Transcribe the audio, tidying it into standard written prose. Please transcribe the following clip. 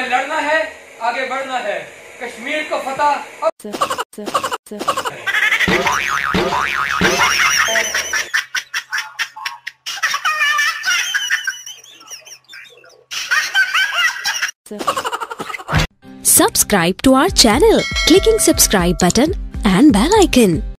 हमें लड़ना है, आगे बढ़ना है। कश्मीर को फतह Subscribe to our channel, clicking subscribe button and bell icon.